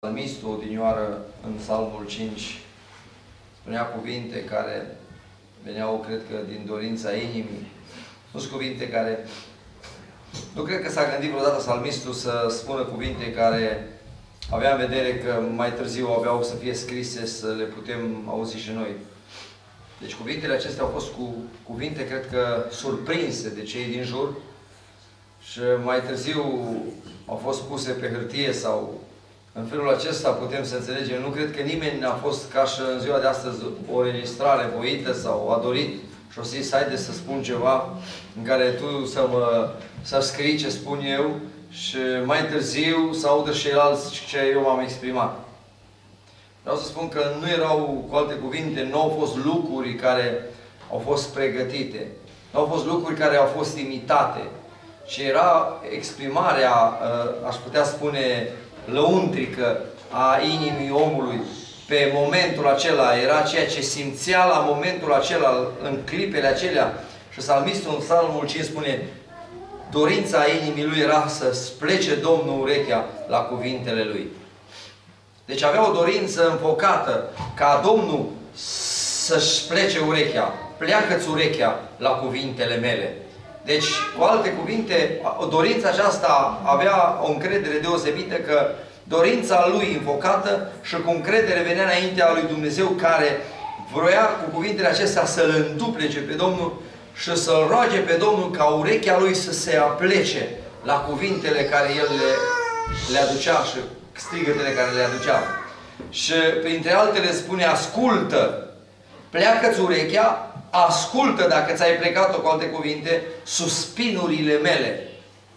Psalmistul odinioară în Psalmul 5 spunea cuvinte care veneau, cred că, din dorința inimii. Nu sunt cuvinte care... Nu cred că s-a gândit vreodată psalmistul să spună cuvinte care avea în vedere că mai târziu aveau să fie scrise, să le putem auzi și noi. Deci cuvintele acestea au fost cuvinte, cred că, surprinse de cei din jur și mai târziu au fost puse pe hârtie sau în felul acesta putem să înțelegem. Nu cred că nimeni n-a fost ca și în ziua de astăzi o înregistrare voită sau a dorit și o zis, haide să spun ceva în care tu să scrii ce spun eu și mai târziu să audă și ceilalți ce eu m-am exprimat. Vreau să spun că nu erau, cu alte cuvinte, nu au fost lucruri care au fost pregătite. Nu au fost lucruri care au fost imitate. ci era exprimarea, aș putea spune, lăuntrică a inimii omului pe momentul acela. Era ceea ce simțea la momentul acela, în clipele acelea. Și psalmistul în Psalmul 5 spune, dorința inimii lui era să plece Domnul urechea la cuvintele lui. Deci avea o dorință înfocată ca Domnul să-și plece urechea. Pleacă-ți urechea la cuvintele mele. Deci, cu alte cuvinte, dorința aceasta avea o încredere deosebită că dorința lui înfocată și cu încredere venea înaintea lui Dumnezeu care vroia cu cuvintele acestea să-L înduplece pe Domnul și să-L roage pe Domnul ca urechea lui să se aplece la cuvintele care El le aducea și strigătele care le aducea. Și printre altele spune, ascultă, pleacă-ți urechea, ascultă, dacă ți-ai plecat-o cu alte cuvinte, suspinurile mele.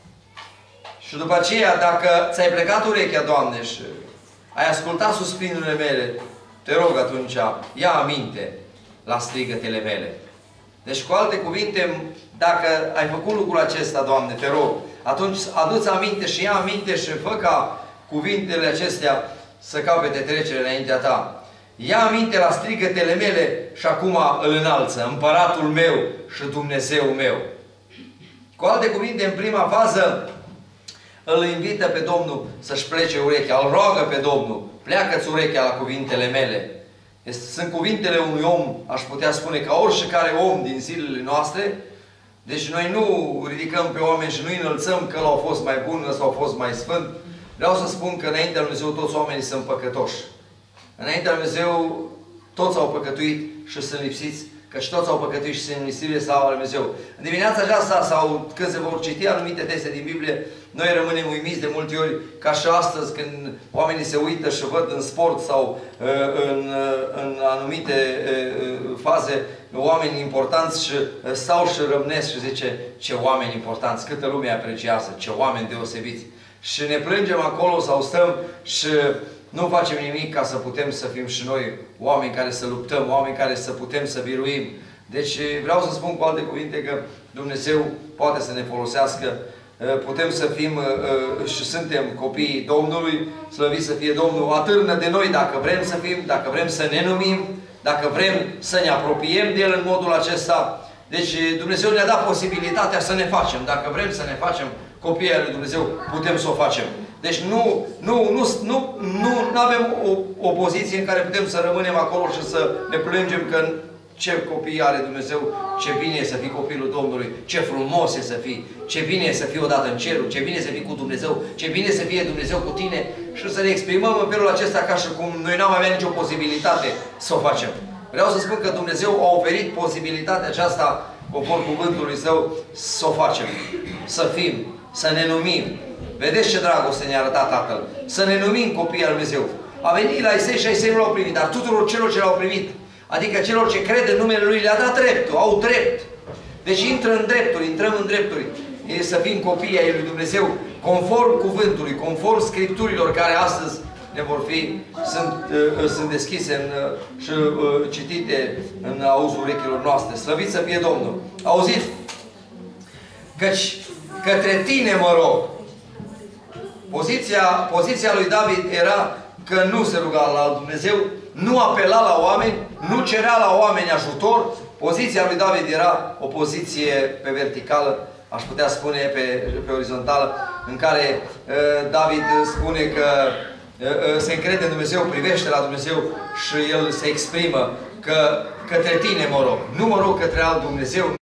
Și după aceea, dacă ți-ai plecat urechea, Doamne, și ai ascultat suspinurile mele, te rog atunci, ia aminte la strigătele mele. Deci, cu alte cuvinte, dacă ai făcut lucrul acesta, Doamne, te rog, atunci adu-ți aminte și ia aminte și fă ca cuvintele acestea să capete trecere înaintea ta. Ia aminte la strigătele mele și acum îl înalță, Împăratul meu și Dumnezeu meu. Cu alte cuvinte, în prima fază, îl invită pe Domnul să-și plece urechea, îl roagă pe Domnul, pleacă-ți urechea la cuvintele mele. Sunt cuvintele unui om, aș putea spune, ca oricare om din zilele noastre. Deci noi nu ridicăm pe oameni și nu înălțăm că l-au fost mai bun, ăsta au fost mai sfânt. Vreau să spun că înaintea lui Dumnezeu toți oamenii sunt păcătoși. Înaintea lui Dumnezeu toți au păcătuit și sunt lipsiți, căci toți au păcătuit și sunt lipsiți slavă lui Dumnezeu. În dimineața aceasta, sau când se vor citi anumite texte din Biblie, noi rămânem uimiți de multe ori, ca și astăzi, când oamenii se uită și văd în sport sau în anumite faze oameni importanți și stau și rămnesc și zice, ce oameni importanți, câtă lume apreciază, ce oameni deosebiți. Și ne plângem acolo sau stăm și nu facem nimic ca să putem să fim și noi oameni care să luptăm, oameni care să putem să biruim. Deci vreau să spun cu alte cuvinte că Dumnezeu poate să ne folosească. Putem să fim și suntem copiii Domnului, slăvit să fie Domnul, atârnă de noi dacă vrem să fim, dacă vrem să ne numim, dacă vrem să ne apropiem de El în modul acesta. Deci Dumnezeu ne-a dat posibilitatea să ne facem. Dacă vrem să ne facem copiii ai lui Dumnezeu, putem să o facem. Deci nu avem o poziție în care putem să rămânem acolo și să ne plângem că ce copii are Dumnezeu, ce bine e să fii copilul Domnului, ce frumos e să fii, ce bine e să fii odată în cerul, ce bine e să fii cu Dumnezeu, ce bine e să fie Dumnezeu cu tine și să ne exprimăm în felul acesta ca și cum noi n-am avea nicio posibilitate să o facem. Vreau să spun că Dumnezeu a oferit posibilitatea aceasta, conform cuvântului Său, să o facem, să fim, să ne numim. Vedeți ce dragoste ne-a arătat Tatăl. Să ne numim copiii al Dumnezeu. A venit la Isai și Isai nu l-au primit, dar tuturor celor ce l-au primit, adică celor ce cred în numele Lui, le-a dat dreptul, au drept. Deci intrăm în drepturi. E să fim copiii ai lui Dumnezeu, conform cuvântului, conform Scripturilor care astăzi ne vor fi, sunt deschise și citite în auzul urechilor noastre. Slăvit să fie Domnul. Auziți? Căci către tine mă rog. Poziția lui David era că nu se ruga la Dumnezeu, nu apela la oameni, nu cerea la oameni ajutor. Poziția lui David era o poziție pe verticală, aș putea spune pe orizontală, în care David spune că se încrede în Dumnezeu, privește la Dumnezeu și el se exprimă că către tine mă rog. Nu mă rog către alt Dumnezeu.